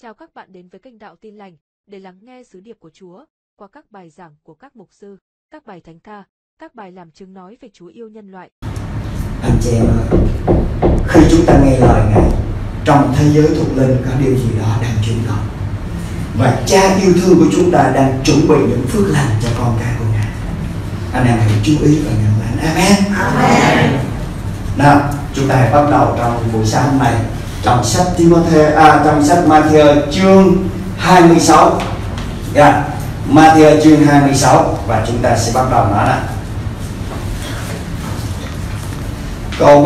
Chào các bạn đến với kênh Đạo Tin Lành để lắng nghe sứ điệp của Chúa qua các bài giảng của các mục sư, các bài thánh ca, các bài làm chứng nói về Chúa yêu nhân loại. Anh chị em ơi, khi chúng ta nghe lời Ngài, trong thế giới thuộc linh có điều gì đó đang chuyển động, và Cha yêu thương của chúng ta đang chuẩn bị những phước lành cho con cái của Ngài. Anh em hãy chú ý và nhận lãnh. Amen. Amen. Nào, chúng ta hãy bắt đầu trong buổi sáng này trong sách trong sách Matthew chương 26. Matthew chương 26 và chúng ta sẽ bắt đầu nói là câu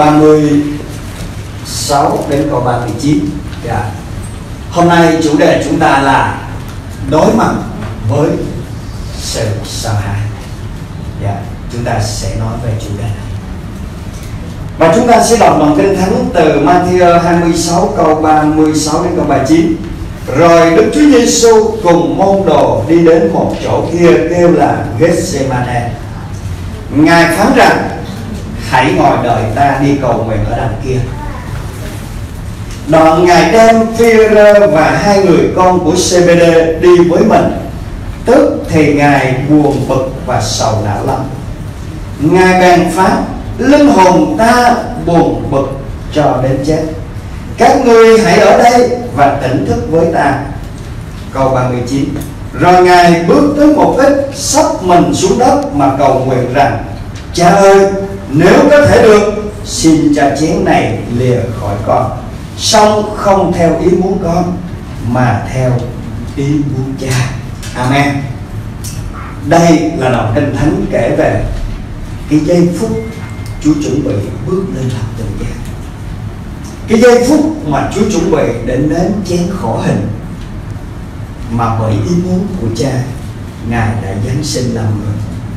36 đến câu 39. Hôm nay chủ đề chúng ta là đối mặt với sự sợ hãi. Chúng ta sẽ nói về chủ đề này. Và chúng ta sẽ đọc đoạn Kinh Thánh từ Matthew 26 câu 36 đến câu 39. Rồi Đức Chúa Giêsu cùng môn đồ đi đến một chỗ kia kêu là Gethsemane. Ngài phán rằng: hãy ngồi đợi ta đi cầu nguyện ở đằng kia. Đoạn Ngài đem Phi-rơ và hai người con của Zê-bê-đê đi với mình. Tức thì Ngài buồn bực và sầu não lắm. Ngài bèn phán: linh hồn ta buồn bực cho đến chết. Các ngươi hãy ở đây và tỉnh thức với ta. Câu 39. Rồi Ngài bước tới một ít, xấp mình xuống đất mà cầu nguyện rằng: Cha ơi, nếu có thể được, xin cho chén này lìa khỏi con, song không theo ý muốn con mà theo ý muốn Cha. Amen. Đây là đoạn Kinh Thánh kể về cái giây phút Chúa chuẩn bị bước lên thập tự giá, cái giây phút mà Chúa chuẩn bị để nếm chén khổ hình mà bởi ý muốn của Cha Ngài đã giáng sinh làm người.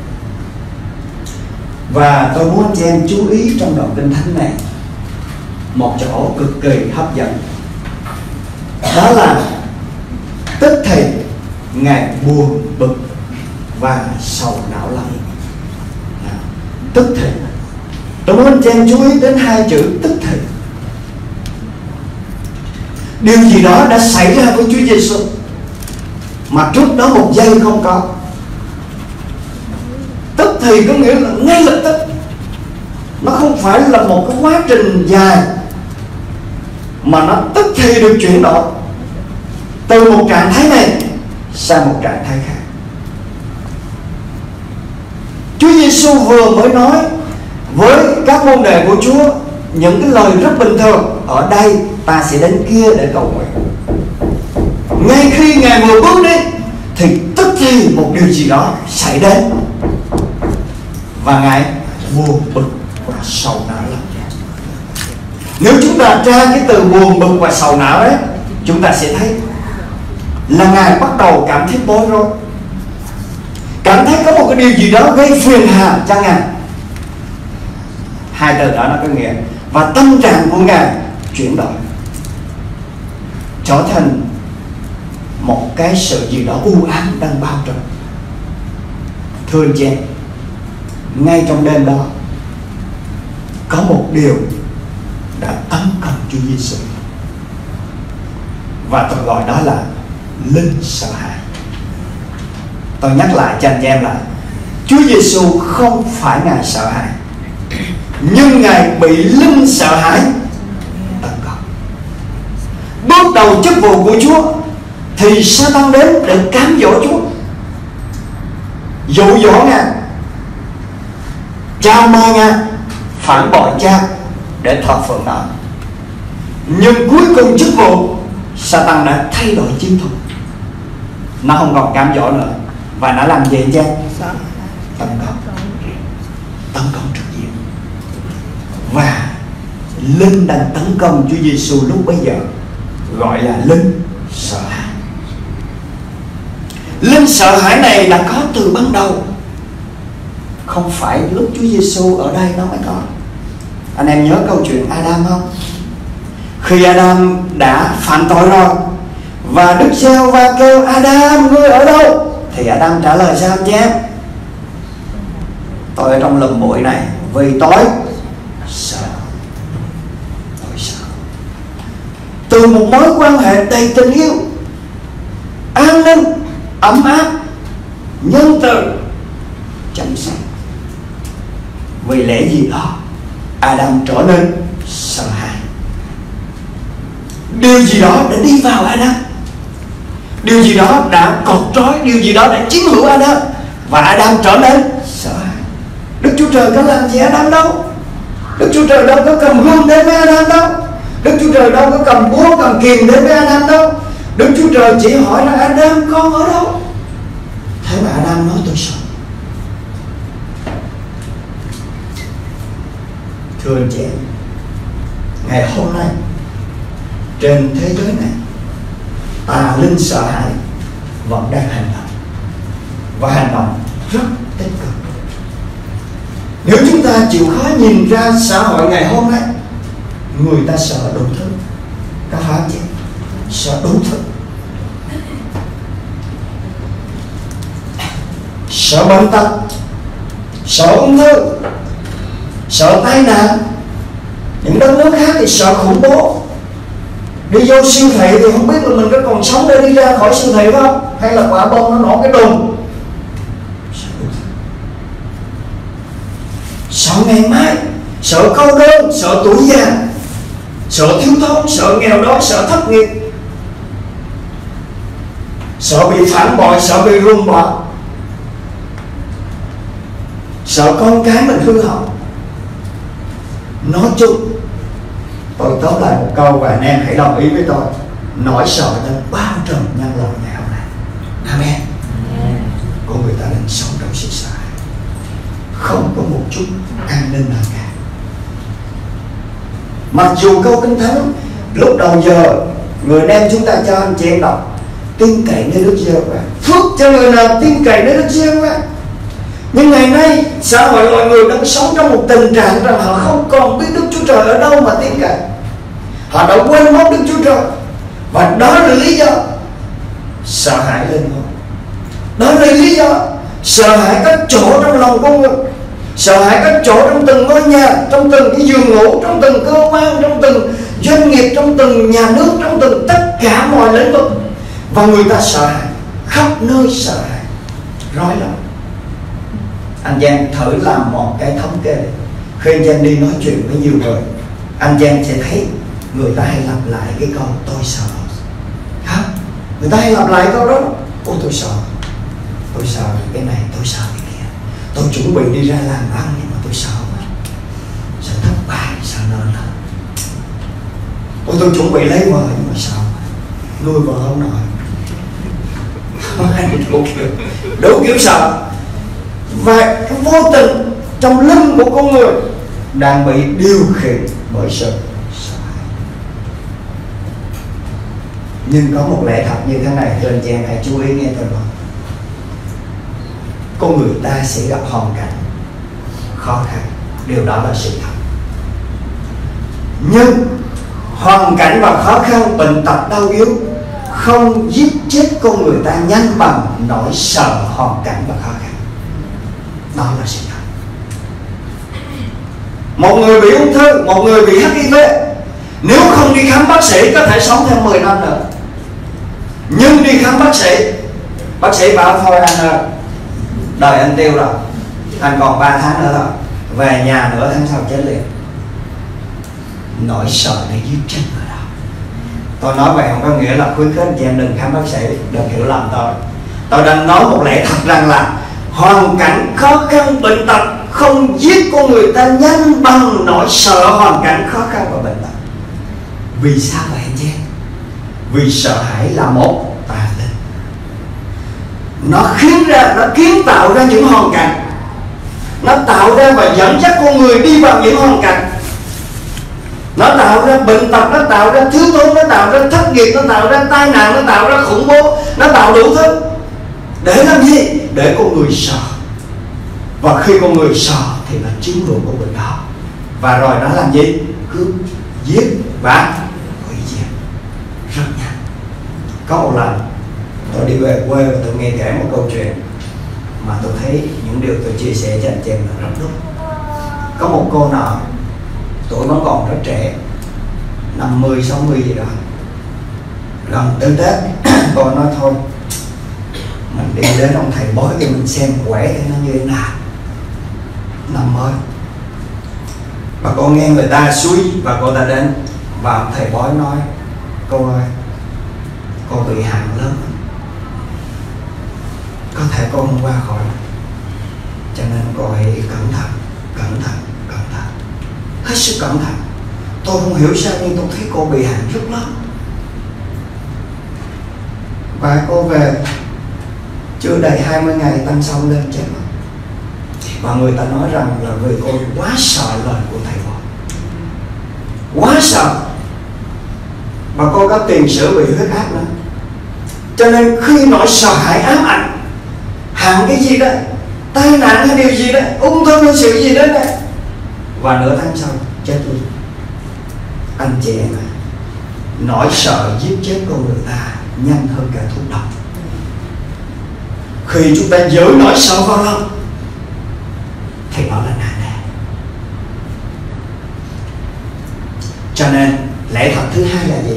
Và tôi muốn cho em chú ý trong đoạn Kinh Thánh này một chỗ cực kỳ hấp dẫn. Đó là tức thì Ngài buồn bực và sầu não lắm. Tức thì, tôi muốn cho em chú ý đến hai chữ tức thì. Điều gì đó đã xảy ra với Chúa Giêsu mà trước đó một giây không có. Tức thì có nghĩa là ngay lập tức. Nó không phải là một cái quá trình dài, mà nó tức thì được chuyển đổi từ một trạng thái này sang một trạng thái khác. Chúa Giêsu vừa mới nói với các môn đệ của Chúa những cái lời rất bình thường: ở đây ta sẽ đến kia để cầu nguyện. Ngay khi Ngài vừa bước đi thì tức thì một điều gì đó xảy đến, và Ngài buồn bực và sầu não lắm. Nếu chúng ta tra cái từ buồn bực và sầu não đấy, chúng ta sẽ thấy là Ngài bắt đầu cảm thấy bối rối, cảm thấy có một cái điều gì đó gây phiền hà cho Ngài. Hai từ đó nó có nghĩa và tâm trạng của Ngài chuyển đổi, trở thành một cái sự gì đó u ám đang bao trùm. Thưa anh chị em, ngay trong đêm đó có một điều đã tấn công Chúa Giêsu, và tôi gọi đó là linh sợ hãi. Tôi nhắc lại cho anh chị em là Chúa Giêsu không phải Ngài sợ hãi, nhưng Ngài bị linh sợ hãi tấn công. Bước đầu chức vụ của Chúa thì Sa-tan đến để cám dỗ Chúa, dụ dỗ Ngài, cha mơ Ngài phản bội Cha để thờ phượng đó. Nhưng cuối cùng chức vụ, Sa-tan đã thay đổi chiến thuật. Nó không còn cám dỗ nữa, và nó làm gì cha? Tấn công trực diện. Và linh đang tấn công Chúa Giêsu lúc bấy giờ gọi là linh sợ hãi. Linh sợ hãi này đã có từ ban đầu, không phải lúc Chúa Giêsu ở đây nó mới có. Anh em nhớ câu chuyện Adam không? Khi Adam đã phạm tội rồi và Đức Giê-hô-va kêu: Adam, ngươi ở đâu? Thì Adam trả lời sao chứ? Tôi ở trong lùm bụi này vì tôi sợ. Tôi sợ. Từ một mối quan hệ đầy tình yêu an ninh, ấm áp, nhân từ, chăm sóc. Vì lẽ gì đó Adam trở nên sợ hãi. Điều gì đó đã đi vào Adam, điều gì đó đã cột trói, điều gì đó đã chiếm hữu Adam, và Adam trở nên sợ hãi. Đức Chúa Trời có làm gì Adam đâu. Đức Chúa Trời đâu có cầm gươm đến với Adam đâu. Đức Chúa Trời đâu có cầm búa cầm kìm đến với Adam đâu. Đức Chúa Trời chỉ hỏi rằng Adam con ở đâu. Thế mà Adam nói tôi sợ. Thưa anh chị em, ngày hôm nay trên thế giới này, tà linh sợ hãi vẫn đang hành động, và hành động rất tích cực. Nếu chúng ta chịu khó nhìn ra xã hội ngày hôm nay, người ta sợ đủ thứ. Có phải không chị? Sợ đủ thứ. Sợ bệnh tật, sợ ung thư, sợ tai nạn. Những đất nước khác thì sợ khủng bố. Đi vô siêu thị thì không biết là mình có còn sống để đi ra khỏi siêu thị không, hay là quả bom nó nổ cái đùng. Sợ ngày mai, sợ câu đơn, sợ tuổi già, sợ thiếu thốn, sợ nghèo đói, sợ thất nghiệp, sợ bị phản bội, sợ bị ruồng bỏ, sợ con cái mình hư hỏng. Nói chung, tôi tóm lại một câu và anh em hãy đồng ý với tôi: nỗi sợ đã bao trùm nhân loại ngày hôm nay. Amen. Con người ta đang sống trong sự sợ hãi, không có một chút an ninh nào cả. Mặc dù câu Kinh Thánh lúc đầu giờ người đem chúng ta cho anh chị em đọc: tin cậy nơi Đức Giê-hô-va, phước cho người nào tin cậy nơi Đức Giê-hô-va. Nhưng ngày nay xã hội loài người đang sống trong một tình trạng rằng họ không còn biết Đức Chúa Trời ở đâu mà tin cậy. Họ đã quên mất Đức Chúa Trời, và đó là lý do sợ hãi lên ngôi. Đó là lý do sợ hãi các chỗ trong lòng con người, sợ hãi các chỗ trong từng ngôi nhà, trong từng cái giường ngủ, trong từng cơ quan, trong từng doanh nghiệp, trong từng nhà nước, trong từng tất cả mọi lĩnh vực. Và người ta sợ hãi, khắp nơi sợ hãi, rối loạn. Anh Giang thử làm một cái thống kê. Khi anh Giang đi nói chuyện với nhiều người, anh Giang sẽ thấy người ta hay lặp lại cái câu tôi sợ. Hả? Người ta hay lặp lại câu đó: ôi tôi sợ cái này, tôi sợ cái kia, tôi chuẩn bị đi ra làm ăn nhưng mà tôi sợ mà, sợ thất bại, sợ nợ nần. Ôi tôi chuẩn bị lấy vợ nhưng mà sợ nuôi vợ không nổi. Đủ kiểu sợ. Và cái vô tình trong linh của con người đang bị điều khiển bởi sự sợ hãi. Nhưng có một lẽ thật như thế này, thưa anh chị em hãy chú ý nghe tôi nói. Con người ta sẽ gặp hoàn cảnh khó khăn, điều đó là sự thật. Nhưng hoàn cảnh và khó khăn, bệnh tật, đau yếu không giết chết con người ta nhanh bằng nỗi sợ hoàn cảnh và khó khăn. Đó là sự thật. Một người bị ung thư, một người bị HIV, nếu không đi khám bác sĩ có thể sống thêm 10 năm nữa. Nhưng đi khám bác sĩ bảo thôi anh ơi, đời anh tiêu rồi, anh còn 3 tháng nữa thôi, về nhà nửa tháng sau chết liền. Nỗi sợ để giết chết người đó. Tôi nói vậy không có nghĩa là khuyến khích anh chị em đừng khám bác sĩ, đừng hiểu lầm tôi. Tôi đang nói một lẽ thật rằng là hoàn cảnh khó khăn, bệnh tật không giết con người ta nhanh bằng nỗi sợ hoàn cảnh khó khăn và bệnh tật. Vì sao vậy anh chị em? Vì sợ hãi là một tà linh. Nó kiến tạo ra những hoàn cảnh, nó tạo ra và dẫn dắt con người đi vào những hoàn cảnh. Nó tạo ra bệnh tật, nó tạo ra thiếu thốn, nó tạo ra thất nghiệp, nó tạo ra tai nạn, nó tạo ra khủng bố, nó tạo đủ thứ. Để làm gì? Để con người sợ. Và khi con người sợ thì nó chiếm hữu của mình đó. Và rồi nó làm gì? Cướp, giết và hủy diệt rất nhanh. Có một lần tôi đi về quê và tôi nghe kể một câu chuyện mà tôi thấy những điều tôi chia sẻ cho anh chị em là rất đúng. Có một cô nọ, tuổi vẫn còn rất trẻ, 50, 60 gì đó, Gần tới Tết cô nói thôi mình đi đến ông thầy bói cho mình xem quẻ thì nó như thế nào năm mới. Và cô nghe người ta suy và cô ta đến, và ông thầy bói nói: cô ơi, cô bị hạn lớn, có thể cô không qua khỏi, cho nên cô hãy cẩn thận, cẩn thận, cẩn thận, hết sức cẩn thận. Tôi không hiểu sao nhưng tôi thấy cô bị hạn rất lớn. Và cô về chưa đầy 20 ngày tăng sâu lên chết mất. Và người ta nói rằng là vì cô quá sợ lời của thầy bói, quá sợ. Và cô có tiền sử bị huyết áp nữa, cho nên khi nỗi sợ hãi ám ảnh, hạn cái gì đó, tai nạn hay điều gì đó, ung thư hay sự gì đó này, và nửa tháng sau chết luôn. Anh chị em ạ, nỗi sợ giết chết con người ta nhanh hơn cả thuốc độc. Khi chúng ta giữ nỗi sợ vào lòng thì đó là nạn nề. Cho nên lẽ thật thứ hai là gì?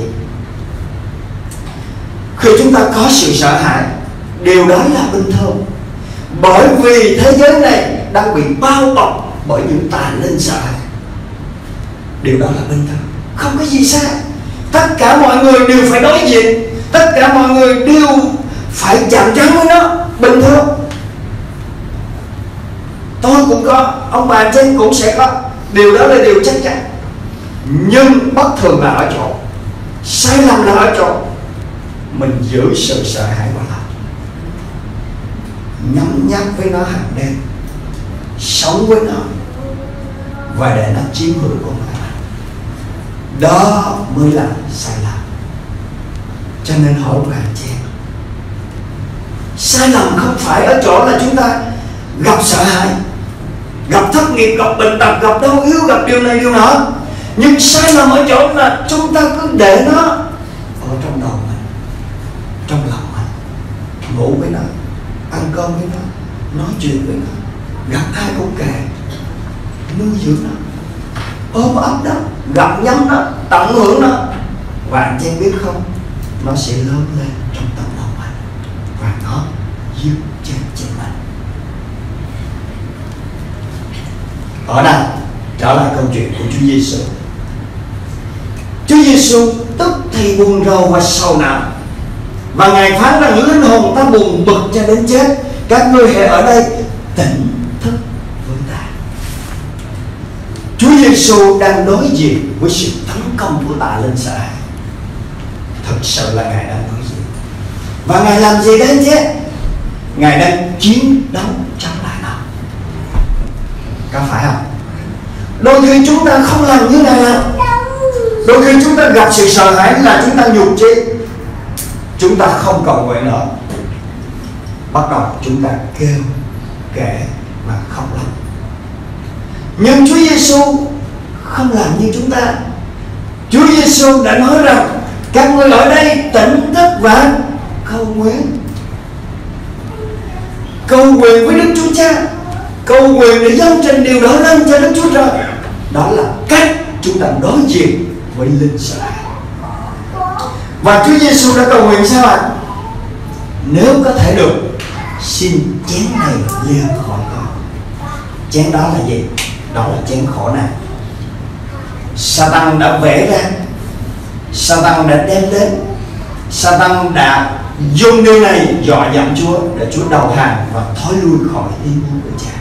Khi chúng ta có sự sợ hãi, điều đó là bình thường, bởi vì thế giới này đang bị bao bọc bởi những tà linh sợ hãi. Điều đó là bình thường, không có gì sai. Tất cả mọi người đều phải đối diện, tất cả mọi người đều phải chạm trán với nó, bình thường. Tôi cũng có, ông bà trên cũng sẽ có, điều đó là điều chắc chắn. Nhưng bất thường là ở chỗ, sai lầm là ở chỗ mình giữ sự sợ hãi vào lòng, nhắm nháp với nó hàng đêm, sống với nó và để nó chiếm hữu của mình. Đó mới là sai lầm. Cho nên hỏi bạn chị em, sai lầm không phải ở chỗ là chúng ta gặp sợ hãi, gặp thất nghiệp, gặp bệnh tật, gặp đau yếu, gặp điều này điều nọ. Nhưng sai lầm ở chỗ là chúng ta cứ để nó ở trong đầu mình, trong lòng mình, ngủ với nó, ăn cơm với nó, nói chuyện với nó, gặp ai cũng kể, nuôi dưỡng nó, ôm ấp nó, gặp nhắm nó, tận hưởng nó. Và anh chị biết không, nó sẽ lớn lên trong tâm lòng mình và nó giết chết chính mình. Ở đây trở lại câu chuyện của Chúa Giêsu. Chúa Giêsu tức thì buồn rầu và sầu não, và Ngài phán rằng linh hồn ta buồn bực cho đến chết, các ngươi hãy ở đây tỉnh thức với ta. Chúa Giêsu đang đối diện với sự tấn công của tà linh sợ hãi. Thực sự là Ngài đang đối diện. Và Ngài làm gì đấy chứ? Ngài đang chiến đấu chống lại nó. Có phải không? Đôi khi chúng ta không làm như Ngài làm. Đôi khi chúng ta gặp sự sợ hãi là chúng ta nhục chí, chúng ta không cầu nguyện nữa, bắt đầu chúng ta kêu, kể và khóc lóc. Nhưng Chúa Giêsu không làm như chúng ta. Chúa Giêsu đã nói rằng các ngươi ở đây tỉnh thức và cầu nguyện. Cầu nguyện với Đức Chúa Cha, cầu nguyện để dâng trình điều đó lên cho Đức Chúa Trời. Đó là cách chúng ta đối diện với linh sợ hãi. Và Chúa Giêsu đã cầu nguyện sao ạ? Nếu có thể được, xin chén này lìa khỏi con. Chén đó là gì? Đó là chén khổ nạn. Sa-tan đã vẽ ra, Sa-tan đã đem đến, Sa-tan đã dùng điều này dọa dẫm Chúa để Chúa đầu hàng và thối lui khỏi ý muốn của Cha.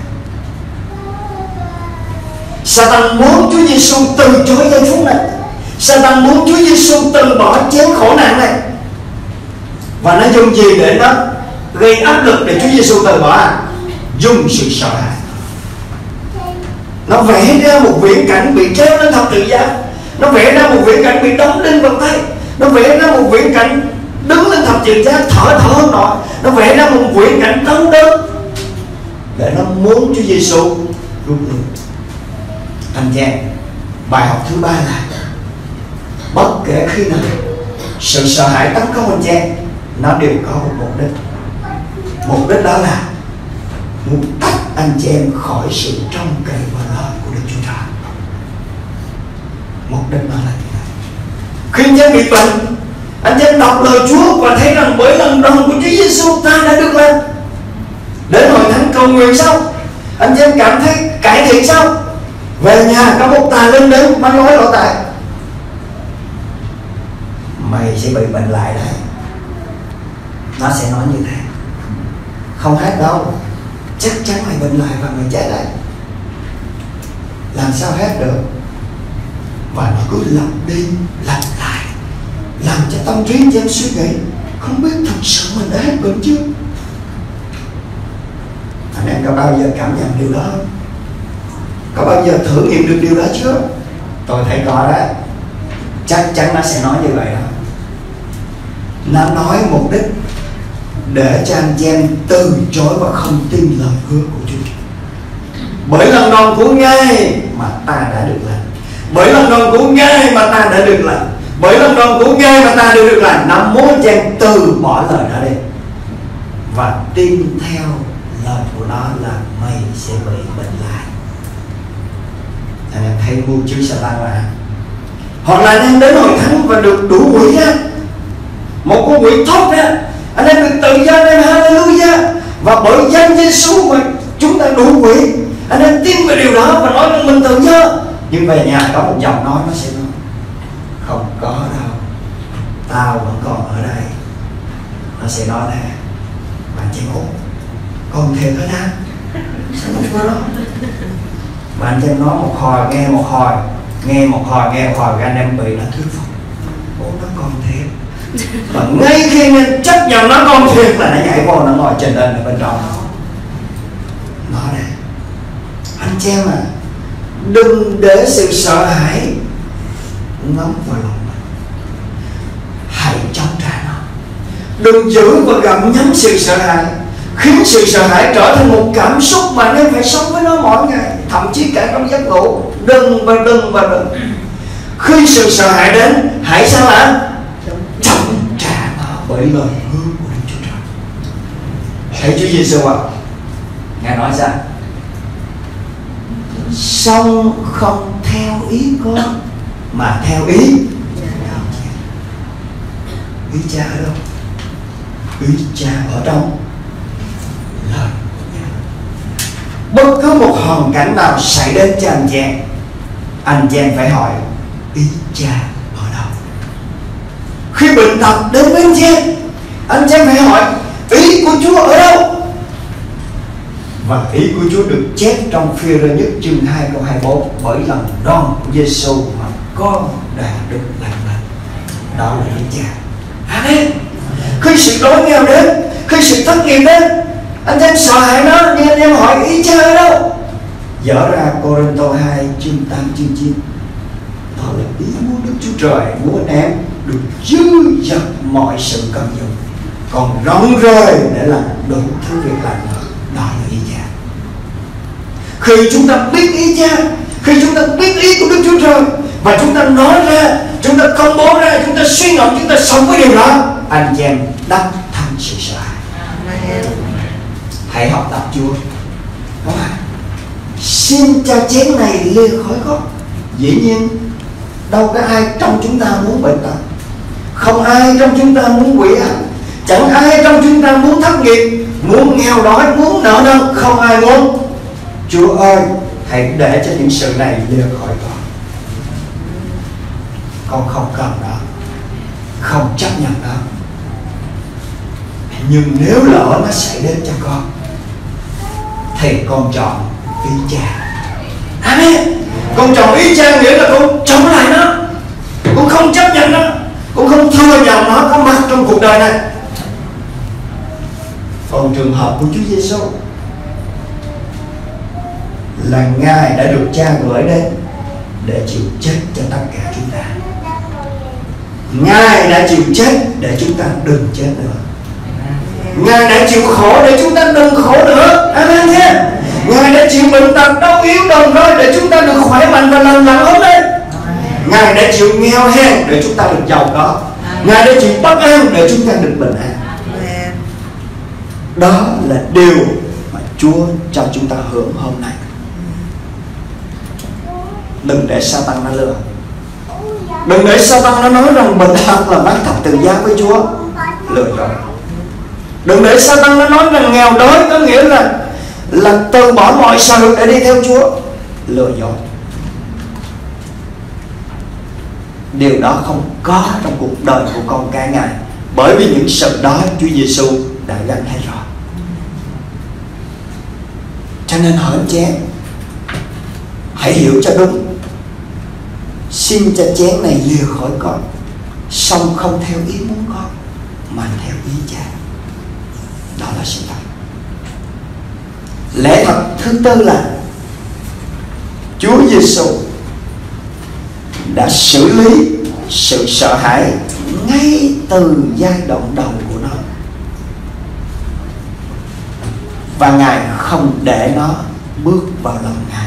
Sa-tan muốn Chúa Giêsu từ chối giây phút này. Sa-tan muốn Chúa Giêsu từ bỏ chén khổ nạn này. Và nó dùng gì để nó gây áp lực để Chúa Giêsu từ bỏ? Dùng sự sợ hãi. Nó vẽ ra một viễn cảnh bị treo lên thập tự giá, nó vẽ ra một viễn cảnh bị đóng đinh vào tay, nó vẽ ra một viễn cảnh đứng lên thập tự giá thở hơn nọ, nó vẽ ra một viễn cảnh đau đớn để nó muốn Chúa Giêsu rút lui. Anh chị em, bài học thứ ba là bất kể khi nào sự sợ hãi tấn công anh chị em, nó đều có một mục đích. Mục đích đó là muốn tách anh chị em khỏi sự trông cậy vào lời của Đức Chúa Trời. Mục đích đó là như vậy. Khi anh chị em bị bệnh, Anh chị em đọc lời Chúa và thấy rằng bởi lần đòn của Chúa Giêsu ta đã được lành. Đến hội thánh cầu nguyện xong, anh chị em cảm thấy cải thiện sao? Về nhà có một tà linh đến mách nói lộ tại, mày sẽ bị bệnh lại đấy. Nó sẽ nói như thế. Không hết đâu, chắc chắn mày bệnh lại và mày chết đấy. Làm sao hết được? Và nó cứ lặp đi lặp lại, làm cho tâm trí cho em suy nghĩ, không biết thật sự mình đã hết bệnh chưa? Anh em có bao giờ cảm nhận điều đó không? Có bao giờ thử nghiệm được điều đó chưa? Tôi thấy có đó. Chắc chắn nó sẽ nói như vậy đó. Nó nói mục đích để cho anh chị em từ chối và không tin lời hứa của Chúa. Bởi lần đòn của Ngài mà ta đã được lành. Bởi lần đòn của Ngài mà ta đã được lành. Bởi lần đòn của Ngài mà ta được lành. Nó muốn cho em từ bỏ lời đó đi và tin theo lời của nó là mày sẽ bị bệnh lại. Anh em thấy mưu chữ Satan là, hoặc là anh em đến hội thánh và được đủ quỷ ra, một con quỷ thốt ra, anh em được tự do, anh em hallelujah. Và bởi danh Giêsu mà chúng ta đủ quỷ. Anh em tin về điều đó và nói rằng mình tự do. Nhưng về nhà có một giọng nói nó sẽ nói, không có đâu, tao vẫn còn ở đây. Nó sẽ nói thế. Bạn chị ngủ, còn thiệt hết á? Sao nó chưa đó? Và anh em nói một hồi, nghe một hồi, nghe một hồi, nghe một hồi, anh em bị nó thuyết phục. Ủa nó còn thiệt. Và ngay khi anh em chấp nhận nó còn thiệt là nó nhảy vô, nó ngồi trên lên ở bên trong. Nó đây. Anh chị em à, đừng để sự sợ hãi ngấm vào lòng mình. Hãy chống trả nó. Đừng giữ và gặm nhấm sự sợ hãi, khiến sự sợ hãi trở thành một cảm xúc mà anh em phải sống với nó mỗi ngày, thậm chí cả trong giấc ngủ. Đừng và đừng và đừng. Khi sự sợ hãi đến, hãy sao ạ? Chống trả nó bởi lời hứa của Đức Chúa Trời. Thấy Chúa Giêsu ạ? Ngài nói rằng, song không theo ý con mà theo ý cha ở đâu? Ý cha ở trong lời. Bất cứ một hoàn cảnh nào xảy đến cho anh chị em phải hỏi ý cha ở đâu. Khi bệnh tật đến với anh chị em phải hỏi ý của Chúa ở đâu. Và ý của Chúa được chép trong Phi-rơ nhất chương 2 câu 24, bởi lần đòn của Giêsu mà con đã được lành lành. Đó là ý cha. Amen. Khi sự đói nghèo đến, khi sự thất nghiệp đến, anh em sợ hãi nó, nhưng anh em hỏi ý cha ở đâu? Dở ra Cô-rinh-tô 2 chương 8 chương 9. Đó là ý muốn Đức Chúa Trời, muốn anh em được dư dật mọi sự cần dùng, còn rộng rơi để làm đủ thứ việc làm nữa. Đó là ý cha. Khi chúng ta biết ý cha, khi chúng ta biết ý của Đức Chúa Trời và chúng ta nói ra, chúng ta công bố ra, chúng ta suy ngẫm, chúng ta sống với điều đó, anh chị em đắc thắng sự sợ hãi. Hãy học tập Chúa. Đúng không? Xin cho chén này lia khói gót. Dĩ nhiên đâu có ai trong chúng ta muốn bệnh tật, không ai trong chúng ta muốn quỷ ác, chẳng ai trong chúng ta muốn thất nghiệp, muốn nghèo đói, muốn nợ nần, không ai muốn. Chúa ơi, hãy để cho những sự này lia khỏi con không cần đó, không chấp nhận đó. Nhưng nếu lỡ nó xảy đến cho con thì con chọn ý cha. Amen. Con chọn ý cha nghĩa là con chống lại nó, con không chấp nhận nó, con không thừa nhận nó có mặt trong cuộc đời này. Còn trường hợp của Chúa Giêsu là Ngài đã được cha gửi đến để chịu chết cho tất cả chúng ta. Ngài đã chịu chết để chúng ta đừng chết nữa. Ngài đã chịu khổ để chúng ta đừng khổ nữa. Amen nhé. Ngài đã chịu bệnh tật đau yếu đòn roi để chúng ta được khỏe mạnh và lành lặn ốm lên. Ngài đã chịu nghèo hèn để chúng ta được giàu có. Ngài đã chịu bất an để chúng ta được bình an. Đó là điều mà Chúa cho chúng ta hưởng hôm nay. Đừng để Satan nó lừa. Đừng để Satan nó nói rằng bệnh tật là mang thập tự giá với Chúa. Lừa dối. Đừng để Satan nó nói rằng nghèo đói có nghĩa là từ bỏ mọi sự để đi theo Chúa. Lừa dối. Điều đó không có trong cuộc đời của con cái Ngài. Bởi vì những sự đó Chúa Giêsu đã gánh hết rồi. Cho nên hỏi anh chị em, hãy hiểu cho đúng. Xin cho chén này lìa khỏi con, song không theo ý muốn con mà theo ý Cha. Đó là sự thật. Lẽ thật thứ tư là Chúa Giêsu đã xử lý sự sợ hãi ngay từ giai đoạn đầu của nó, và Ngài không để nó bước vào lòng Ngài.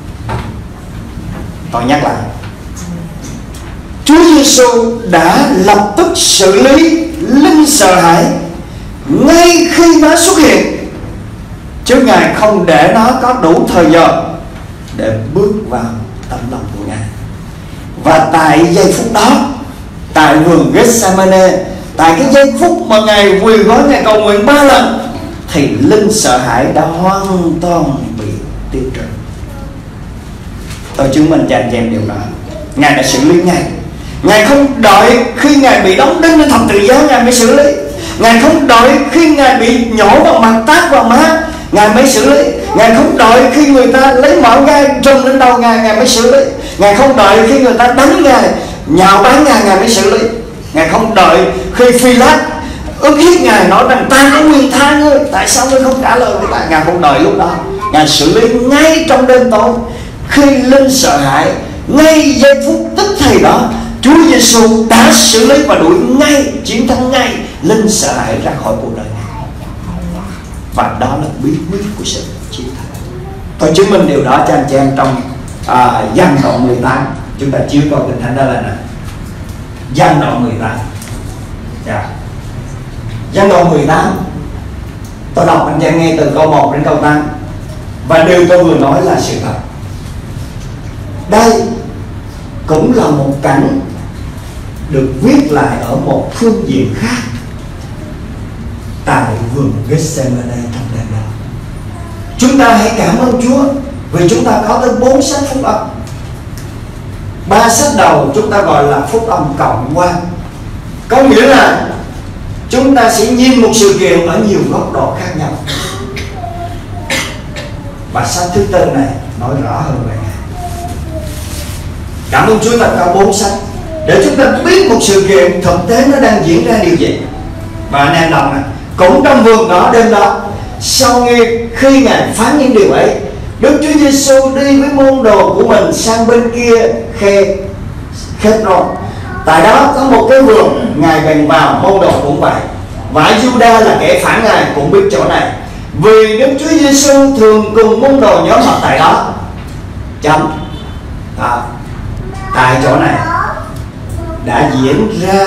Tôi nhắc lại, Chúa Giêsu đã lập tức xử lý linh sợ hãi ngay khi nó xuất hiện, chứ Ngài không để nó có đủ thời giờ để bước vào tấm lòng của Ngài. Và tại giây phút đó, tại vườn Gethsemane, tại cái giây phút mà Ngài quỳ gối Ngài cầu nguyện 3 lần, thì linh sợ hãi đã hoàn toàn bị tiêu trừ. Tôi chứng minh cho anh chị em điều đó. Ngài đã xử lý ngay. Ngài không đợi khi Ngài bị đóng đinh lên thập tự giá Ngài mới xử lý. Ngài không đợi khi Ngài bị nhổ vào mặt, tát vào má Ngài mới xử lý. Ngài không đợi khi người ta lấy mỏ gai trùm lên đầu Ngài mới xử lý. Ngài không đợi khi người ta đánh Ngài, nhạo báng Ngài mới xử lý. Ngài không đợi khi Phi-lát ức hiếp Ngài, nói rằng ta có quyền tha ngươi, tại sao ngươi không trả lời với ta. Ngài không đợi lúc đó. Ngài xử lý ngay trong đêm tối, khi linh sợ hãi, ngay giây phút tức thì đó, Chúa Giêsu đã xử lý và đuổi ngay, chiến thắng ngay linh sợ hãi ra khỏi cuộc đời Ngài. Và đó là bí quyết của sự chiến thắng. Tôi chứng minh điều đó cho anh chị em trong Giăng đoạn 18. Chúng ta chiếu câu Kinh Thánh đó lên nè. Giăng đoạn 18. Giăng đoạn 18. Tôi đọc anh chị em nghe từ câu 1 đến câu 8. Và điều tôi vừa nói là sự thật. Đây cũng là một cảnh được viết lại ở một phương diện khác tại vườn Gethsemane trong đêm đó. Chúng ta hãy cảm ơn Chúa vì chúng ta có tới 4 sách phúc âm. 3 sách đầu chúng ta gọi là phúc âm cộng quan, có nghĩa là chúng ta sẽ nhìn một sự kiện ở nhiều góc độ khác nhau. Và sách thứ tư này nói rõ hơn về Ngài. Cảm ơn Chúa ta có 4 sách để chúng ta biết một sự kiện thực tế nó đang diễn ra điều gì. Và anh em đọc này, cũng trong vườn đó đêm đó, sau khi Ngài phán những điều ấy, Đức Chúa Giêsu đi với môn đồ của mình sang bên kia khe Khét-rôn. Tại đó có một cái vườn, Ngài bèn vào, môn đồ cũng vậy. Và Juda là kẻ phản Ngài cũng biết chỗ này, vì Đức Chúa Giêsu thường cùng môn đồ nhóm họp tại đó. Chấm. Tại chỗ này đã diễn ra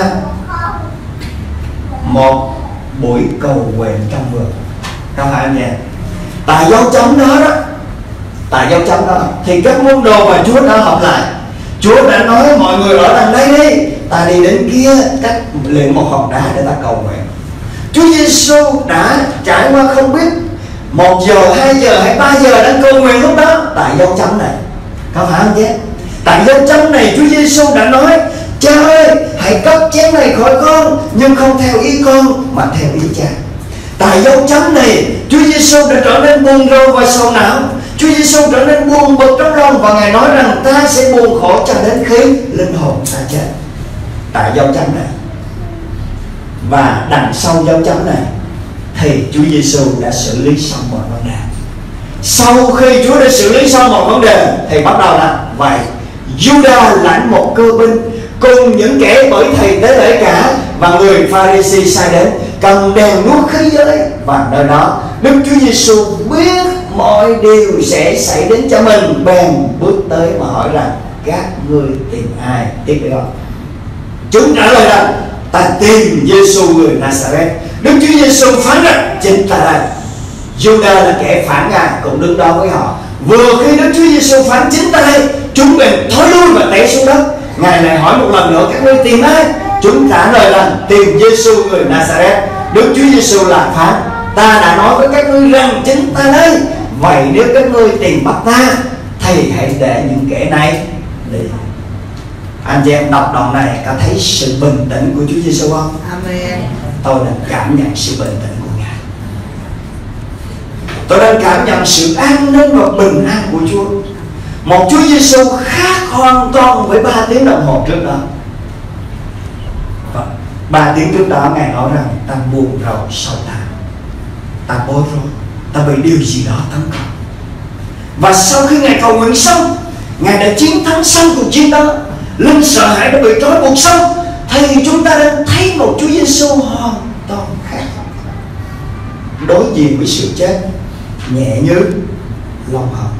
một buổi cầu nguyện trong vườn. Không phải anh em? Tại dấu chấm đó đó, tại dấu chấm đó thì các môn đồ và Chúa đã họp lại. Chúa đã nói mọi người ở đằng đây đi, ta đi đến kia cách liền một hòn đá để ta cầu nguyện. Chúa Giêsu đã trải qua không biết 1 giờ, 2 giờ hay 3 giờ đang cầu nguyện lúc đó tại dấu chấm này. Không phải không chứ? Tại dấu chấm này Chúa Giêsu đã nói: Cha ơi, hãy cất chén này khỏi con, nhưng không theo ý con mà theo ý Cha. Tại dấu chấm này Chúa Giêsu đã trở nên buồn rầu và sầu não. Chúa Giêsu trở nên buồn bực trong lòng, và Ngài nói rằng ta sẽ buồn khổ cho đến khi linh hồn ta chết. Tại dấu chấm này. Và đằng sau dấu chấm này thì Chúa Giêsu đã xử lý xong mọi vấn đề. Sau khi Chúa đã xử lý xong mọi vấn đề thì bắt đầu là vậy. Juda lãnh một cơ binh cùng những kẻ bởi thầy tế lễ cả và người Pha-ri-si sai đến cầm đèn nuốt khí giới. Và nơi đó Đức Chúa Giêsu biết mọi điều sẽ xảy đến cho mình, bèn bước tới mà hỏi rằng: các ngươi tìm ai? Tiếp đó chúng trả lời rằng: ta tìm Giêsu người Nazareth. Đức Chúa Giêsu phán rằng: chính ta đây. Juda là kẻ phản Ngài cũng đứng đó với họ. Vừa khi Đức Chúa Giêsu phán chính ta đây, chúng bèn thối lui và té xuống đất. Ngài lại hỏi một lần nữa: các ngươi tìm ai? Chúng trả lời là: tìm Giêsu người Nazareth. Đức Chúa Giêsu là phán: ta đã nói với các ngươi rằng chính ta đây. Vậy nếu các ngươi tìm bắt ta thì hãy để những kẻ này đi. Anh chị em đọc đoạn này có thấy sự bình tĩnh của Chúa Giêsu không? Amen. Tôi đã cảm nhận sự bình tĩnh của Ngài. Tôi đang cảm nhận sự an ninh và bình an của Chúa. Một Chúa Giêsu khác hoàn toàn với 3 tiếng đồng hồ trước đó. 3 tiếng trước đó Ngài nói rằng: ta buồn rầu sầu thảm, ta bối rối, ta bị điều gì đó tấn công. Và sau khi Ngài cầu nguyện xong, Ngài đã chiến thắng xong cuộc chiến đó, linh sợ hãi đã bị trói buộc xong, thì chúng ta đang thấy một Chúa Giêsu hoàn toàn khác. Đối diện với sự chết nhẹ như lông hồng.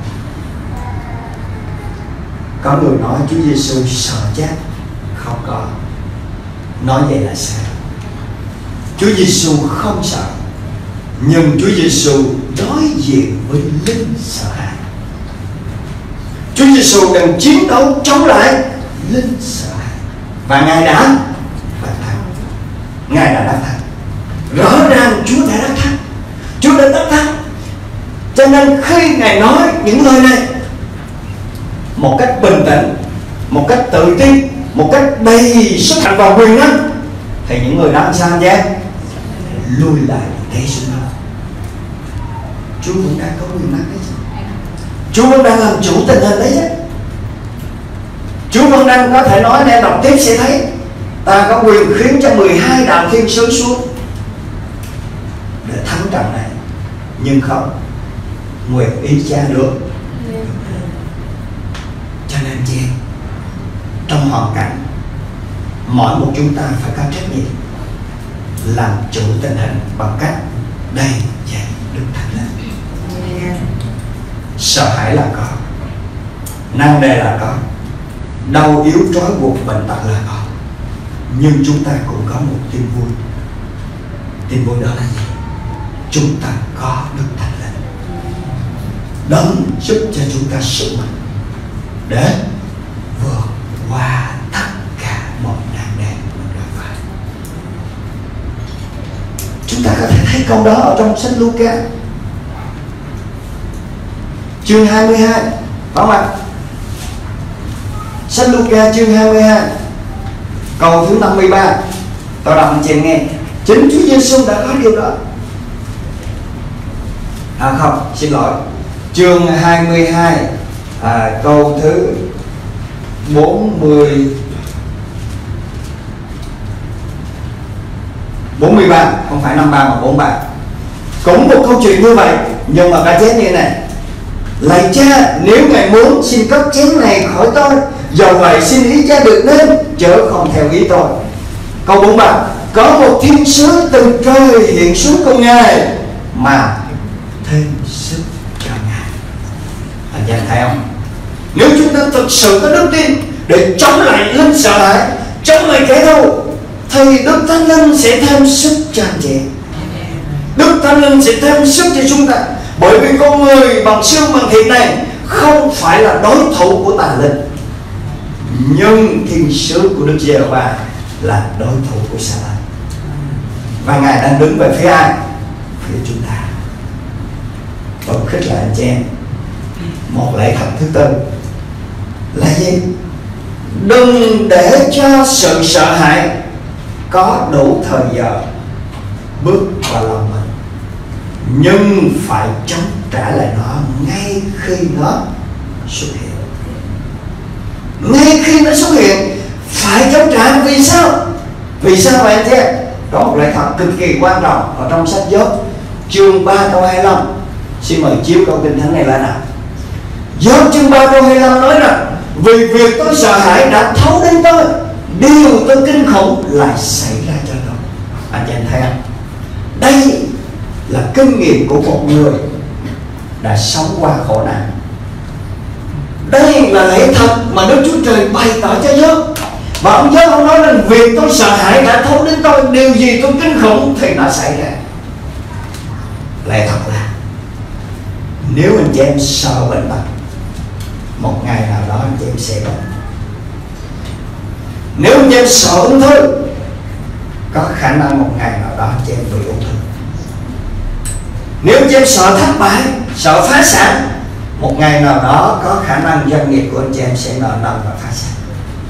Có người nói Chúa Giêsu sợ chết. Không có. Nói vậy là sai. Chúa Giêsu không sợ, nhưng Chúa Giêsu đối diện với linh sợ hãi. Chúa Giêsu đang chiến đấu chống lại linh sợ hãi, và Ngài đã đắc thắng. Ngài đã đắc thắng. Rõ ràng Chúa đã đắc thắng. Chúa đã đắc thắng. Cho nên khi Ngài nói những lời này một cách bình tĩnh, một cách tự tin, một cách đầy sức mạnh và quyền năng, thì những người đó sao anh em? Lùi lại thế xuống đó. Chúa cũng đang có quyền năng đấy chứ. Chúa vẫn đang làm chủ tình hình đấy chứ. Chúa vẫn đang có thể nói, nên đọc tiếp sẽ thấy, ta có quyền khiến cho 12 đạo thiên sứ xuống để thắng trận này. Nhưng không, nguyện ý Cha được. Cho nên chị em, trong hoàn cảnh, mỗi một chúng ta phải có trách nhiệm làm chủ tình hình bằng cách đầy dạy Đức Thánh Linh. Sợ hãi là có, nan đề là có, đau yếu trói buộc bệnh tật là có, nhưng chúng ta cũng có một tin vui. Tin vui đó là gì? Chúng ta có Đức Thánh Linh đấng giúp cho chúng ta sức mạnh để vượt qua tất cả mọi nạn đề mình gặp phải. Chúng ta có thể thấy câu đó ở trong sách Luca chương 22, phải không ạ? Sách Luca chương 22 câu thứ 53. Tôi đọc anh chị em nghe. Chính Chúa Giêsu đã có điều đó. Không, xin lỗi. Chương 22 câu thứ 43, không phải 53 mà 43. Cũng một câu chuyện như vậy, nhưng mà ta chép như thế này: lạy Cha, nếu Ngài muốn, xin cất chén này khỏi tôi, dầu vậy xin ý Cha được nên, chớ không theo ý tôi. Câu 43. Có một thiên sứ từ trời hiện xuống cùng Ngài mà thêm sức cho Ngài. Anh chị thấy không? Nếu chúng ta thực sự có đức tin để chống lại linh sợ hãi, chống lại kẻ thù, thì Đức Thánh Linh sẽ thêm sức cho anh chị. Đức Thánh Linh sẽ thêm sức cho chúng ta. Bởi vì con người bằng xương bằng thịt này không phải là đối thủ của tà linh, nhưng thiên sứ của Đức Giê-hô-va là đối thủ của Sa-tan. Và Ngài đang đứng về phía ai? Phía chúng ta. Tôi khích lệ anh chị em, một lẽ thật thứ tư là gì? Đừng để cho sự sợ hãi có đủ thời giờ bước vào lòng mình, nhưng phải chống trả lại nó ngay khi nó xuất hiện. Ngay khi nó xuất hiện phải chống trả. Vì sao? Vì sao vậy anh chị? Có một lẽ thật cực kỳ quan trọng ở trong sách Gióp chương 3 câu 25. Xin mời chiếu câu kinh thánh này lại nào. Gióp chương 3 câu 25 nói rằng: vì việc tôi sợ hãi đã thấu đến tôi, điều tôi kinh khủng lại xảy ra cho tôi. Anh chị thấy không? Đây là kinh nghiệm của một người đã sống qua khổ nạn. Đây là lẽ thật mà Đức Chúa Trời bày tỏ cho Gióp. Và ông Gióp ông nói rằng việc tôi sợ hãi đã thấu đến tôi, điều gì tôi kinh khủng thì nó xảy ra. Lẽ thật là nếu anh chị em sợ bệnh tật, một ngày nào đó anh chị em sẽ bệnh. Nếu anh chị em sợ ung thư, có khả năng một ngày nào đó anh chị em bị ung thư. Nếu anh chị em sợ thất bại, sợ phá sản, một ngày nào đó có khả năng doanh nghiệp của anh chị em sẽ nợ nần và phá sản.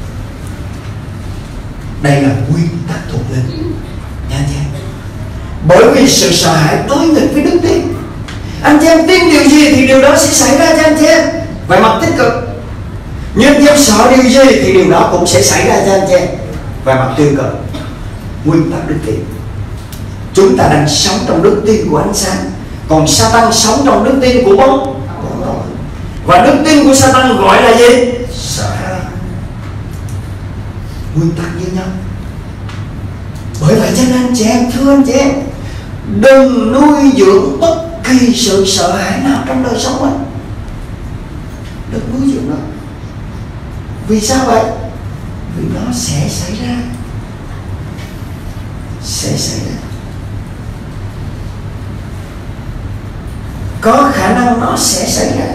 Đây là nguyên tắc thuộc linh nha anh chị em. Bởi vì sự sợ hãi đối nghịch với đức tin. Anh chị em tin điều gì thì điều đó sẽ xảy ra cho anh chị em về mặt tích cực. Nhưng anh chị em sợ điều gì thì điều đó cũng sẽ xảy ra cho anh chị em về mặt tiêu cực. Nguyên tắc đức tin. Chúng ta đang sống trong đức tin của ánh sáng, còn Satan sống trong đức tin của bóng tối. Và đức tin của Satan gọi là gì? Sợ hãi. Nguyên tắc như nhau. Bởi vậy cho nên anh chị em, thưa anh chị em, đừng nuôi dưỡng bất kỳ sự sợ hãi nào trong đời sống mình. Đừng nuôi dưỡng nó. Vì sao vậy? Vì nó sẽ xảy ra. Sẽ xảy ra. Có khả năng nó sẽ xảy ra.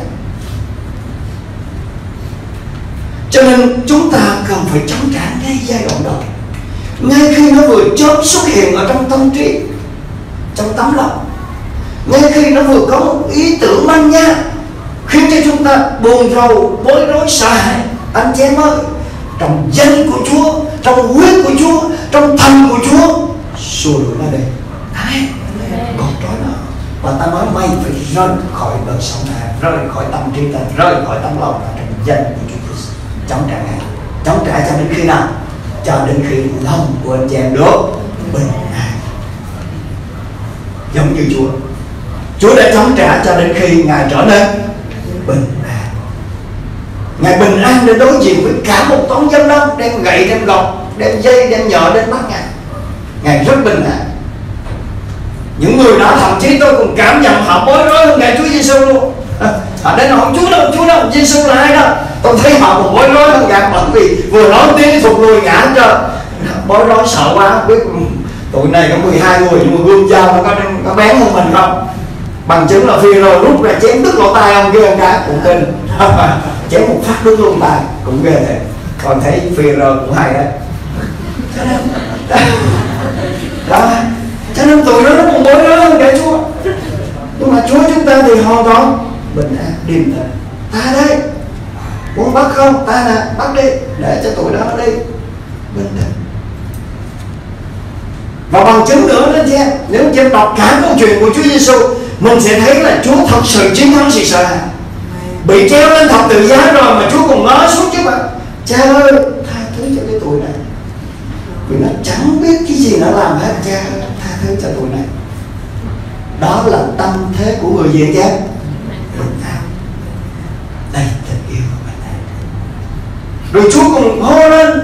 Cho nên chúng ta cần phải chống trả ngay giai đoạn đó. Ngay khi nó vừa chớp xuất hiện ở trong tâm trí, trong tấm lòng, ngay khi nó vừa có một ý tưởng manh nha, khiến cho chúng ta buồn rầu, bối rối, sợ hãi. Anh chị em ơi, trong danh của Chúa, trong huyết của Chúa, trong thần của Chúa, xua đuổi nó đi. Ai? Còn trói nó. Và ta nói mày phải rời khỏi đời sống này, rời khỏi tâm trí ta, rời khỏi tấm lòng ta, trong danh của Chúa Christ. Chống trả ngay. Chống trả cho đến khi nào? Cho đến khi lòng của anh chị em được bình an. Giống như Chúa. Chúa đã chống trả cho đến khi Ngài trở nên bình an. Ngài bình an để đối diện với cả một toán dân đông đem gậy, đem gọc, đem dây, đem nhợ đến bắt Ngài. Ngài rất bình an. Những người đó thậm chí tôi còn cảm nhận họ bối rối hơn Ngài Chúa Giêsu luôn. Họ đến hỏi Chúa đâu, Giêsu là ai đó. Tôi thấy họ còn bối rối hơn Ngài, bởi vì vừa nói tiếng thụt lùi ngã cho bối rối sợ quá. Biết tụi này có 12 người nhưng mà gươm dao nó có bén hơn mình không? Bằng chứng là Phi-rơ rút ra chém đứt lỗ tai ông kia ông cá cũng kinh. Chém một phát đứt lỗ tai cũng ghê thế. Còn thấy Phi-rơ cũng hay đấy. Đó. Cho nên tụi nó còn bối rối hơn cả Chúa. Nhưng mà Chúa chúng ta thì hoàn toàn bình an, điềm tĩnh. Ta đây, muốn bắt không? Ta nè, bắt đi, để cho tụi đó đi. Bình tĩnh. Và bằng chứng nữa đó chị em, nếu chị em đọc cả câu chuyện của Chúa Giêsu, mình sẽ thấy là Chúa thật sự chiến thắng sự sợ hãi. Bị treo lên thập tự giá rồi mà Chúa còn nói suốt chứ mà: Cha ơi, tha thứ cho cái tụi này, vì nó chẳng biết cái gì nó làm hết. Cha ơi, tha thứ cho tụi này. Đó là tâm thế của người gì cha? Bình an. Đây tình yêu của mình. Rồi Chúa cùng hô lên: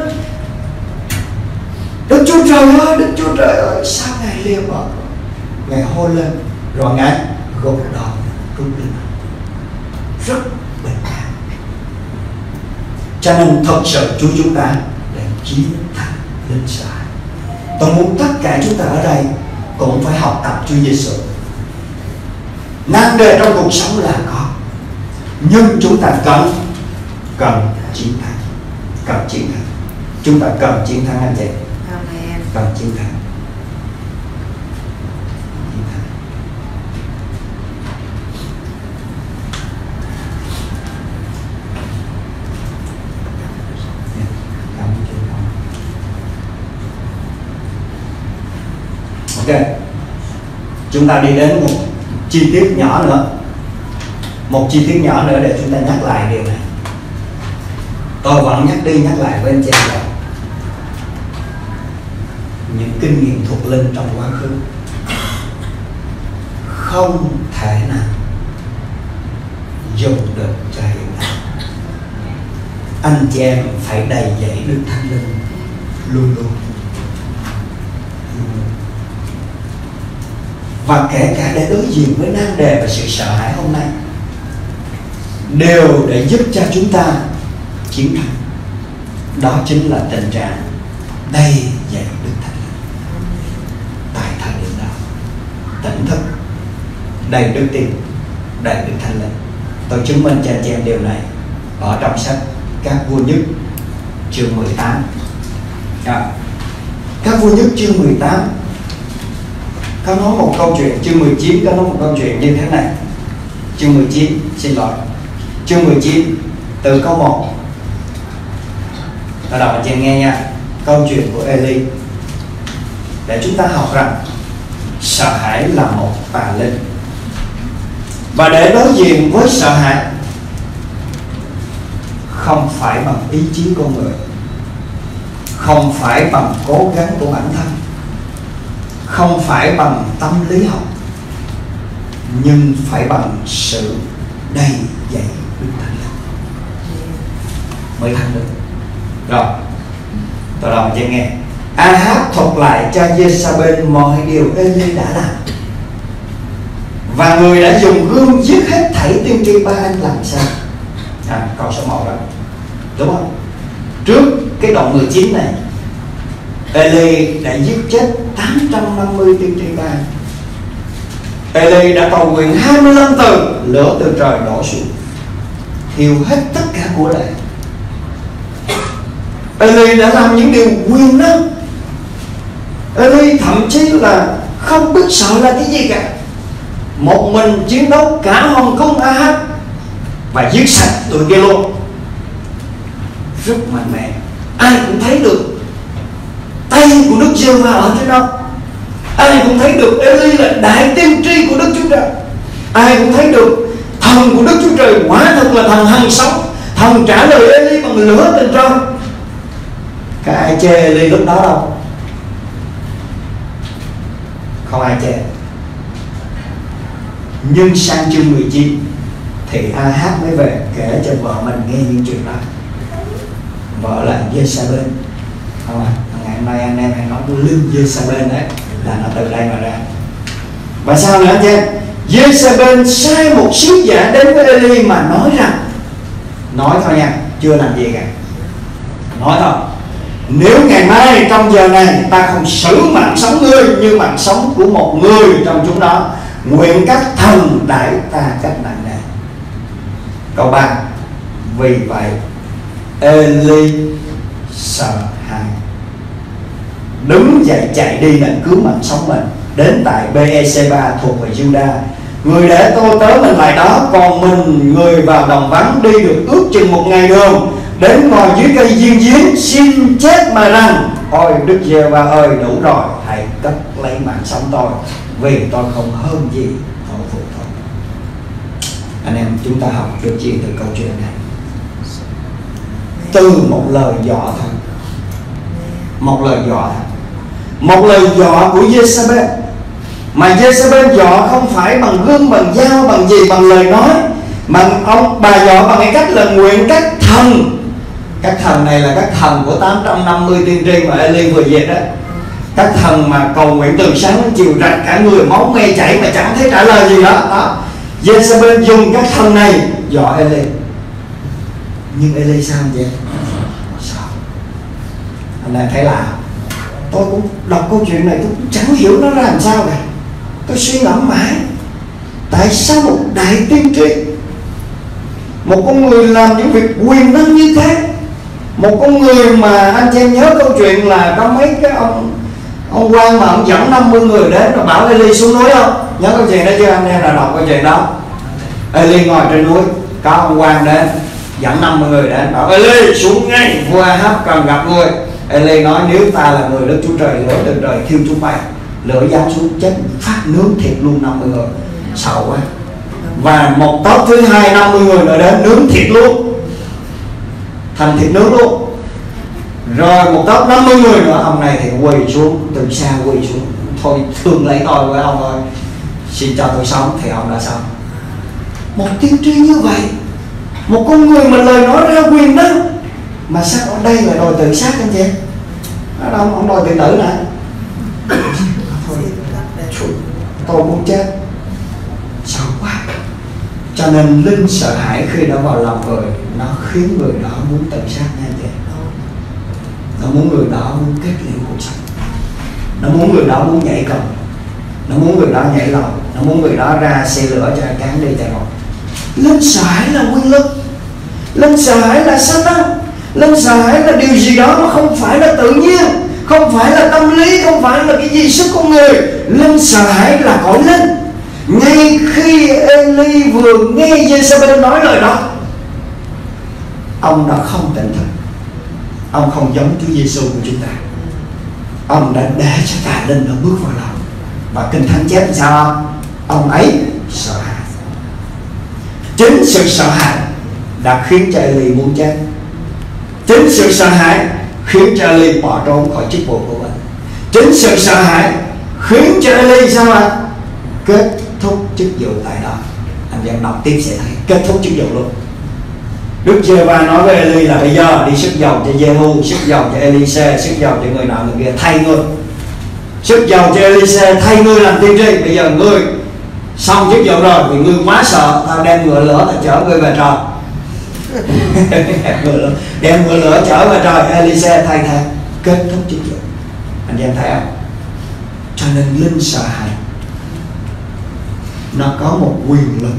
Đức Chúa Trời ơi, Đức Chúa Trời ơi, sao Ngài liều bỏ? Ngài hô lên, rồi Ngài gục đầu rút lên. Rất bình an. Cho nên thật sự Chúa chúng ta để chiến thắng linh sợ. Tôi muốn tất cả chúng ta ở đây cũng phải học tập Chúa Giêsu. Nan đề trong cuộc sống là có, nhưng chúng ta cần chiến thắng. Cần chiến thắng. Chúng ta cần chiến thắng anh chị. Cần chiến thắng. Ok, chúng ta đi đến một chi tiết nhỏ nữa. Một chi tiết nhỏ nữa để chúng ta nhắc lại điều này. Tôi vẫn nhắc đi nhắc lại với anh chị em những kinh nghiệm thuộc linh trong quá khứ không thể nào dùng được cho hiện tại. Anh chị em phải đầy dẫy Đức Thánh Linh luôn luôn. Và kể cả để đối diện với nan đề và sự sợ hãi hôm nay, đều để giúp cho chúng ta chiến thắng. Đó chính là tình trạng đầy dẫy Đức Thánh Linh. Tại thời điểm đó, tỉnh thức, đầy đức tin, đầy Đức Thánh Linh. Tôi chứng minh cho anh chị em điều này ở trong sách Các Vua Nhất chương 18 Các vua nhất chương 18 có nói một câu chuyện, chương 19 có nói một câu chuyện như thế này. Chương 19, xin lỗi, chương 19 từ câu 1. Tôi đọc cho nghe nha. Câu chuyện của Eli, để chúng ta học rằng sợ hãi là một tà linh. Và để đối diện với sợ hãi, không phải bằng ý chí con người, không phải bằng cố gắng của bản thân, không phải bằng tâm lý học, nhưng phải bằng sự đầy dẫy Đức Thánh Linh mới thắng được. Rồi, tôi đọc cho nghe. Ahab thuật lại cho Jezabel mọi điều Eli đã làm, và người đã dùng gươm giết hết thảy tiên tri Ba anh làm sao. Câu số 1 đó, đúng không? Trước cái đoạn 19 này, Eli đã giết chết 850 tiên tri Ba. Eli đã cầu nguyện 25 từ, lửa từ trời đổ xuống, thiêu hết tất cả của lễ. Eli đã làm những điều quyền năng. Eli thậm chí là không biết sợ là cái gì cả, một mình chiến đấu cả hoàng cung Ahab và giết sạch tụi kia luôn, rất mạnh mẽ. Ai cũng thấy được tay của Đức Giê-hô-va ở trên đó. Ai cũng thấy được Eli là đại tiên tri của Đức Chúa Trời. Ai cũng thấy được thần của Đức Chúa Trời quả thật là thần hằng sống. Thần trả lời Eli bằng lửa từ trời. Các ai chê Eli lúc đó đâu? Không ai chê. Nhưng sang chương 19 thì Ahab mới về kể cho vợ mình nghe những chuyện đó. Vợ là Jezabel, không à? Ngày hôm nay anh em hay nói lưng Jezabel đấy, là nó từ đây mà ra. Và sao nữa anh chị? Jezabel sai một sứ giả đến với Eli mà nói rằng, nói thôi nha, chưa làm gì cả, nói thôi, nếu ngày mai trong giờ này ta không xử mạng sống ngươi như mạng sống của một người trong chúng đó, nguyện các thần đãi ta cách nặng nề. Câu 3. Vì vậy Eli sợ hãi, đứng dậy chạy đi định cứu mạng sống mình, đến tại Bê-e-sê-ba thuộc về Juda. Người để tôi tớ mình lại đó, còn mình người vào đồng vắng, đi được ước chừng một ngày đường, đến ngồi dưới cây diên giếng xin chết mà rằng: ôi Đức Giê-hô-va ơi, đủ rồi, hãy cất lấy mạng sống tôi, vì tôi không hơn gì thổ phụ thôi. Anh em, chúng ta học được gì từ câu chuyện này? Từ một lời dọa thôi, một lời dọa thôi, một lời dọa của Jezabel. Mà Jezabel dọa không phải bằng gươm, bằng dao, bằng gì, bằng lời nói, mà bà dọa bằng cái cách là nguyện các thần. Các thần này là các thần của 850 tiên tri mà Eli vừa diệt đó. Các thần mà cầu nguyện từ sáng đến chiều, rạch cả người máu me chảy mà chẳng thấy trả lời gì đó. Jezabel dùng các thần này dọa Eli. Nhưng Eli sao vậy? Sao? Anh em thấy là tôi cũng đọc câu chuyện này, tôi cũng chẳng hiểu nó ra làm sao cả. Tôi suy ngẫm mãi, tại sao một đại tiên tri, một con người làm những việc quyền năng như thế, một con người mà anh chị em nhớ câu chuyện là có mấy cái ông quan mà ông dẫn 50 người đến rồi bảo Eli xuống núi không? Nhớ câu chuyện đó chưa? Anh em là đọc câu chuyện đó. Eli ngồi trên núi, có ông quan đến dẫn 50 người đến, bảo Eli xuống ngay, vua Ahab cần gặp ngươi. Eli nói: nếu ta là người Đức Chúa Trời, lửa từ trời thiêu chúng mày. Lửa giáng xuống chết phát nướng thịt luôn 50 người, sợ quá. Và một tốp thứ hai 50 người nữa đến nướng thịt luôn, thành thịt nướng luôn. Rồi một tốp 50 người nữa, ông này thì quỳ xuống, từ xa quỳ xuống: thôi thương lấy tôi với ông ơi, xin cho tôi sống. Thì ông đã sống. Một tiên tri như vậy, một con người mà lời nói ra quyền năng, mà sao ở đây là đòi tự sát anh chị? Ở đâu ông đòi tự tử nè. Tôi muốn chết, sợ quá. Cho nên linh sợ hãi khi đã vào lòng người, nó khiến người đó muốn tự sát nha anh chị. Nó muốn người đó muốn kết liễu cuộc sống, nó muốn người đó muốn nhảy cầu, nó muốn người đó nhảy lầu, nó muốn người đó ra xe lửa cho cán đi chạy một. Linh sợ hãi là nguyên lực, linh sợ hãi là Satan. Linh sợ hãi là điều gì đó nó không phải là tự nhiên, không phải là tâm lý, không phải là cái gì sức con người. Linh sợ hãi là cõi linh. Ngay khi Eli vừa nghe Jezebel nói lời đó, ông đã không tỉnh thức. Ông không giống Chúa Giêsu của chúng ta. Ông đã để cho tà linh nó bước vào lòng. Và Kinh Thánh chép sao? Ông ấy sợ hãi. Chính sự sợ hãi đã khiến cho Eli muốn chết. Chính sự sợ hãi khiến cho Eli bỏ trốn khỏi chức vụ của mình. Chính sự sợ hãi khiến cho Eli sao ạ? Kết thúc chức vụ tại đó. Anh em đọc tiếp sẽ thấy kết thúc chức vụ luôn. Đức Giê-hô-va nói với Eli là bây giờ đi sức dầu cho Jehu, sức dầu cho Elise, sức dầu cho người nọ người kia, thay ngươi. Sức dầu cho Elise, thay ngươi làm tiên tri. Bây giờ ngươi xong chức vụ rồi, vì ngươi quá sợ, tao đem ngựa lửa tao chở ngươi về trời. Đem ngựa lửa chở về trời. Elise thay thế, kết thúc chức vụ. Anh em thấy không? Cho nên linh sợ hãi nó có một quyền lực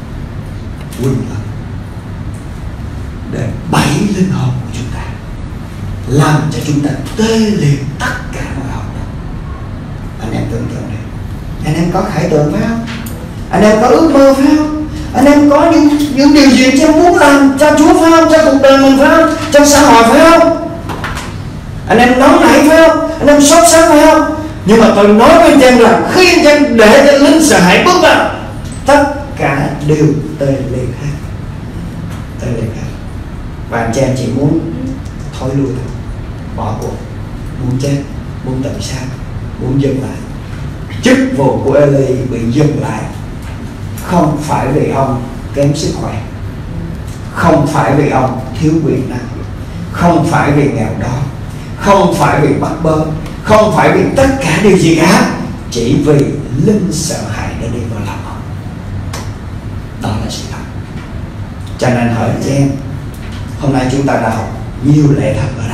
để bẫy linh hồn của chúng ta, làm cho chúng ta tê liệt tất cả mọi hoạt động. Anh em tưởng tượng đi, anh em có khải tượng phải không? Anh em có ước mơ phải không? Anh em có những điều gì anh em muốn làm cho Chúa phải không? Cho cuộc đời mình phải không? Trong xã hội phải không? Anh em nóng nảy phải không? Anh em sốt sáng phải không? Nhưng mà tôi nói với anh em rằng khi anh em để cho linh sợ hãi bước vào, tất cả đều tê liệt hết. Tê liệt hết. Và anh chị em chỉ muốn thôi lui thôi, bỏ cuộc, muốn chết, muốn tự sát, muốn dừng lại. Chức vụ của Eli bị dừng lại không phải vì ông kém sức khỏe, không phải vì ông thiếu quyền năng, không phải vì nghèo đói, không phải vì bắt bớ, không phải vì tất cả điều gì cả, chỉ vì linh sợ hãi đã đi vào lòng ông. Đó là sự thật. Cho nên hỏi chị em, hôm nay chúng ta đã học nhiều lẽ thật ở đây.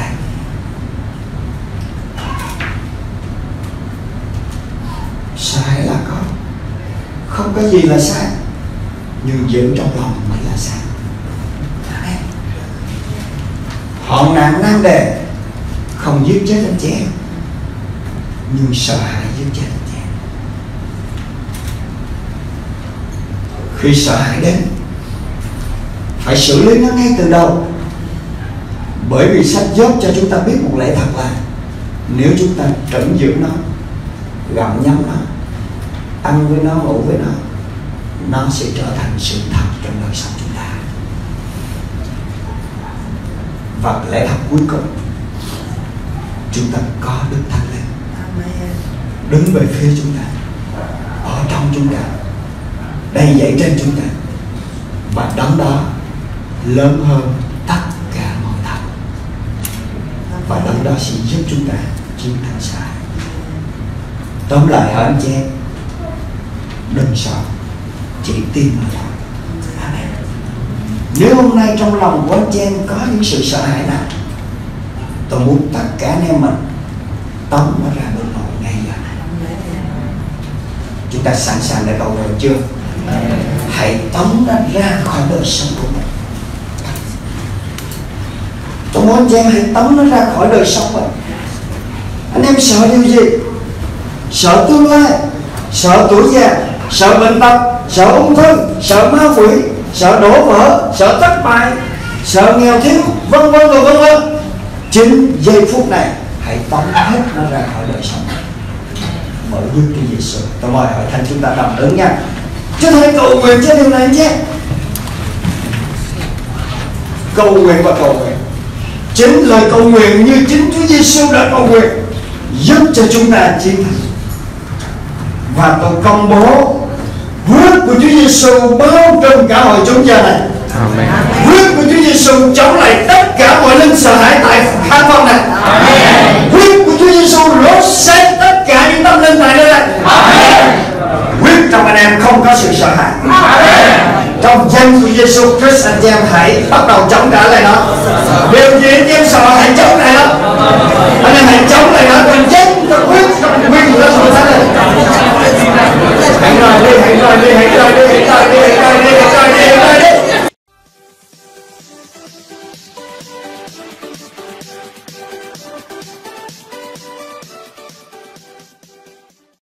Sai là không có gì là sai, nhưng giữ trong lòng mới là sai. Hoạn nạn nan đề không giết chết anh chị em, nhưng sợ hãi giết chết anh chị em. Khi sợ hãi đến, phải xử lý nó ngay từ đầu. Bởi vì sách Gióp cho chúng ta biết một lẽ thật là nếu chúng ta trấn giữ nó, gặm nhấm nó, ăn với nó, ngủ với nó sẽ trở thành sự thật trong đời sống chúng ta. Và lẽ thật cuối cùng, chúng ta có Đức Thánh Linh đứng về phía chúng ta, ở trong chúng ta, đầy dẫy trên chúng ta, và đấng đó lớn hơn tất cả mọi thần, và đấng đó sẽ giúp chúng ta chiến thắng sai. Tóm lại hỏi anh chị em, đừng sợ, chỉ tin mà thôi. Amen. Nếu hôm nay trong lòng của anh chị em có những sự sợ hãi nào, tôi muốn tất cả anh em mình tống nó ra bên ngoài ngay giờ này. Chúng ta sẵn sàng để cầu nguyện chưa? Hãy tống nó ra khỏi đời sống của mình. Tôi muốn anh chị em hãy tống nó ra khỏi đời sống mình. Anh em sợ điều gì? Sợ tương lai, sợ tuổi già, sợ bệnh tật, sợ ung thư, sợ ma quỷ, sợ đổ vỡ, sợ thất bại, sợ nghèo thiếu, vân vân và vân vân. Chính giây phút này hãy tống hết nó ra khỏi đời sống bởi Đức Chúa Giêsu. Tôi mời hội thánh chúng ta đồng đứng nha. Chúng ta hãy cầu nguyện cho điều này nhé. Cầu nguyện và cầu nguyện. Chính lời cầu nguyện như chính Chúa Giêsu đã cầu nguyện giúp cho chúng ta chiến thắng. Và tôi công bố huyết của Chúa Giêsu bao trùm cả hội chúng giờ này. Amen. Huyết của Chúa Giêsu chống lại tất cả mọi linh sợ hãi tại khán phòng này. Amen. Huyết của Chúa Giêsu lột xác tất cả những tâm linh tại nơi này. Amen. Huyết trong anh em không có sự sợ hãi. Amen. Trong danh của Giêsu Christ, anh em hãy bắt đầu chống trả lại nó. Điều gì anh em sợ hãy chống lại nó. Anh em hãy chống lại nó. Còn danh huyết của nó